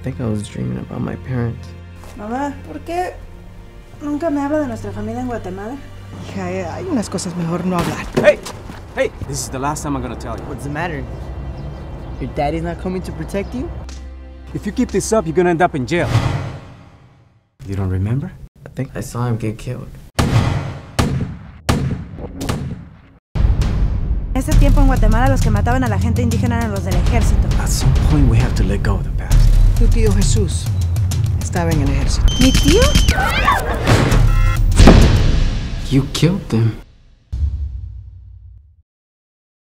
think I was dreaming about my parents. Mamá, ¿por qué nunca me habla de nuestra familia en Guatemala? Hija, hay unas cosas mejor no hablar. Hey! Hey! This is the last time I'm gonna tell you. What's the matter? Your daddy's not coming to protect you? If you keep this up, you're gonna end up in jail. You don't remember? I think I saw him get killed. En ese tiempo en Guatemala los que mataban a la gente indígena eran los del ejército. At some point, we have to let go of the past. Tu tío Jesús estaba en el ejército. ¿Mi tío? You killed them.